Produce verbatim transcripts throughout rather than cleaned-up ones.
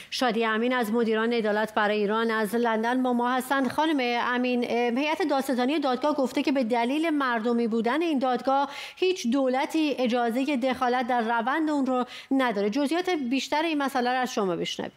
شادی امین از مدیران عدالت برای ایران از لندن با ما هستند. خانم امین، هیئت دادستانی دادگاه گفته که به دلیل مردمی بودن این دادگاه هیچ دولتی اجازه دخالت در روند اون رو نداره. جزئیات بیشتر این مسئله رو از شما بشنویم.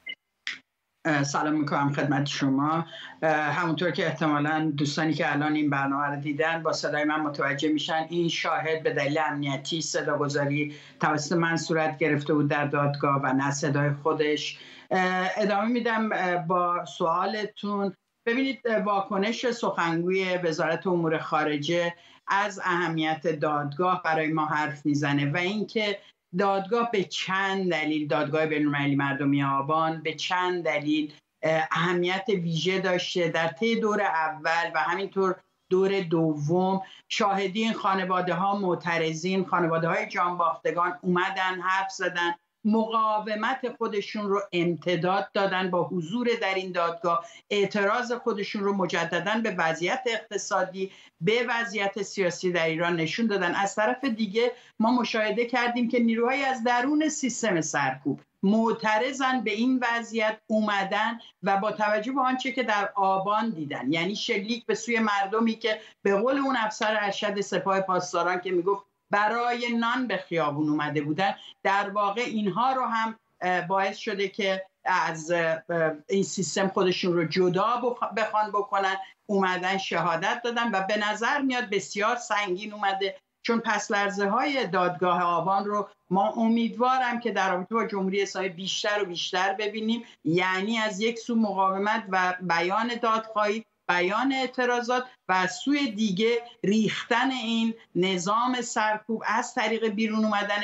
سلام میکنم خدمت شما. همونطور که احتمالاً دوستانی که الان این برنامه رو دیدن با صدای من متوجه میشن، این شاهد به دلیل امنیتی صداگذاری توسط من صورت گرفته بود در دادگاه و نه صدای خودش. ادامه میدم با سوالتون. ببینید، واکنش سخنگوی وزارت امور خارجه از اهمیت دادگاه برای ما حرف میزنه و اینکه دادگاه به چند دلیل، دادگاه بین‌المللی مردمی آبان به چند دلیل اهمیت ویژه داشته در طی دور اول و همینطور دور دوم. شاهدین خانواده ها، معترضین، خانواده های جانباختگان اومدن، حرف زدن، مقاومت خودشون رو امتداد دادن با حضور در این دادگاه، اعتراض خودشون رو مجدداً به وضعیت اقتصادی، به وضعیت سیاسی در ایران نشون دادن. از طرف دیگه ما مشاهده کردیم که نیروهای از درون سیستم سرکوب معترضن به این وضعیت اومدن و با توجه به آنچه که در آبان دیدن، یعنی شلیک به سوی مردمی که به قول اون افسر ارشد سپاه پاسداران که میگفت برای نان به خیابون اومده بودن، در واقع اینها رو هم باعث شده که از این سیستم خودشون رو جدا بخوان بکنن، اومدن شهادت دادن و به نظر میاد بسیار سنگین اومده. چون پس لرزه های دادگاه آبان رو ما امیدوارم که در رابطه با جمهوری اسلامی بیشتر و بیشتر ببینیم، یعنی از یک سو مقاومت و بیان دادخواهی، بیان اعتراضات و از سوی دیگه ریختن این نظام سرکوب از طریق بیرون اومدن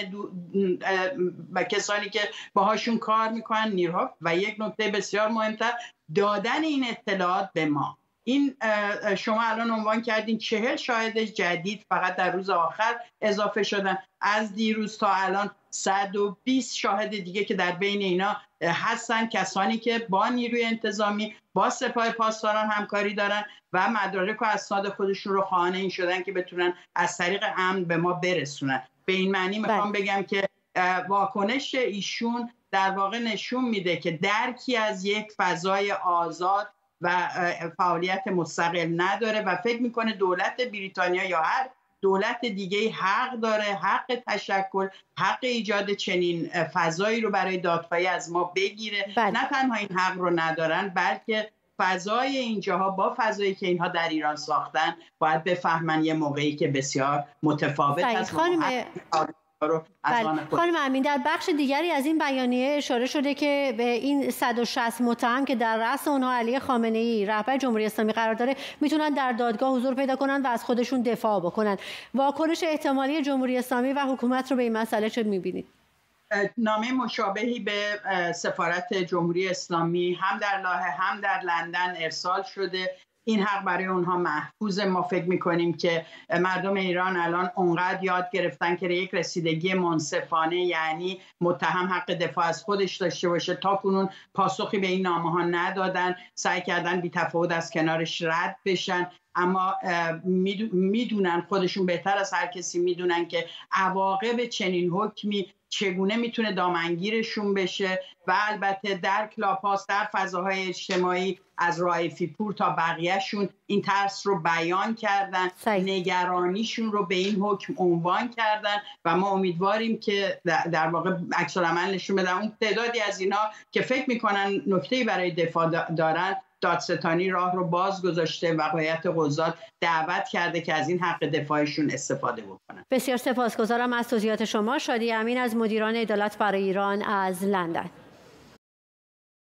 و کسانی که باهاشون کار میکنن، نیروها، و یک نکته بسیار مهمتر، دادن این اطلاعات به ما. این شما الان عنوان کردین چهل شاهد جدید فقط در روز آخر اضافه شدن، از دیروز تا الان صد و بیست شاهد دیگه که در بین اینا هستن کسانی که با نیروی انتظامی، با سپاه پاسداران همکاری دارن و مدارک و اسناد خودشون رو خواهان این شدن که بتونن از طریق امن به ما برسونن. به این معنی میخوام بگم که واکنش ایشون در واقع نشون میده که درکی از یک فضای آزاد و فعالیت مستقل نداره و فکر میکنه دولت بریتانیا یا هر دولت دیگه حق داره، حق تشکل، حق ایجاد چنین فضایی رو برای دادخواهی از ما بگیره. بله. نه تنها این حق رو ندارن، بلکه فضای اینجاها با فضایی که اینها در ایران ساختن باید بفهمن یه موقعی که بسیار متفاوت است. بله. خانم امین، در بخش دیگری از این بیانیه اشاره شده که به این صد و شصت متهم که در رأس اونها علی خامنه‌ای رهبر جمهوری اسلامی قرار داره میتونن در دادگاه حضور پیدا کنن و از خودشون دفاع بکنن. واکنش احتمالی جمهوری اسلامی و حکومت رو به این مسئله چه میبینید؟ نامه مشابهی به سفارت جمهوری اسلامی هم در لاهه هم در لندن ارسال شده. این حق برای اونها محفوظ. ما فکر میکنیم که مردم ایران الان اونقدر یاد گرفتن که یک رسیدگی منصفانه، یعنی متهم حق دفاع از خودش داشته باشه. تا کنون پاسخی به این نامه ها ندادن، سعی کردن بی تفاوت از کنارش رد بشن، اما میدونن، خودشون بهتر از هر کسی میدونن که عواقب چنین حکمی چگونه میتونه دامنگیرشون بشه و البته در کلاپاس، در فضاهای اجتماعی از رائفی پور تا بقیهشون این ترس رو بیان کردن، نگرانیشون رو به این حکم عنوان کردن و ما امیدواریم که در واقع عکس العمل نشون بدن. اون تعدادی از اینا که فکر میکنن نکته‌ای برای دفاع دارن، دادستانی راه رو باز گذاشته و هیئت قضات دعوت کرده که از این حق دفاعشون استفاده بکنن. بسیار سپاسگزارم از توضیحات شما. شادی امین از مدیران عدالت برای ایران از لندن.